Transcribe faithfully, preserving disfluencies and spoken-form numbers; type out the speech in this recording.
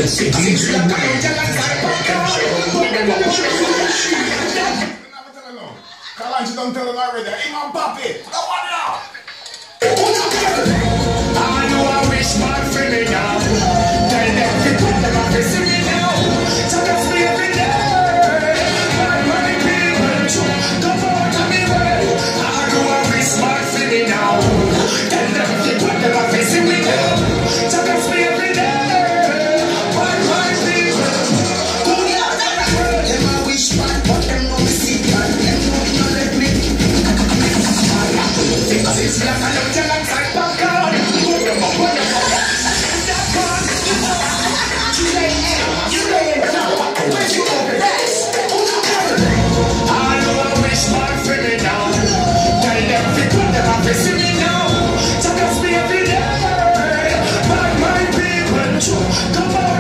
C D J Kalanji don't tell them already. Hey, man, Papi, no one now. I know I wish my friend me now. Tell them to put them up to see me now. So that's me every day. My money people too. Come on to me way. I know I wish my friend me now. Tell them to put them up to see me now. So that's me every day. My money people. Them I wish man, but them know me see man. Them know me not let me. Because it's like I don't tell them to back on. Put them up, put them up. That one. You lay in, you lay in now. Where's your open ass? I know I wish my friend me now. Tell them to put them up to see me now. So that's me every day. My, my people too. Come on.